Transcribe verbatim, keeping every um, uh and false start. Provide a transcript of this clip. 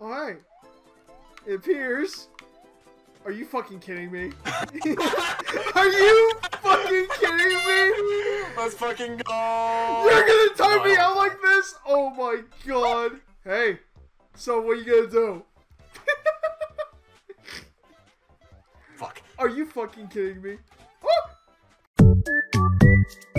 Oh, hey. It appears. Are you fucking kidding me? Are you fucking kidding me? Let's fucking go! You're gonna time wow. me out like this? Oh my god. Hey, so what are you gonna do? Fuck. Are you fucking kidding me? Oh!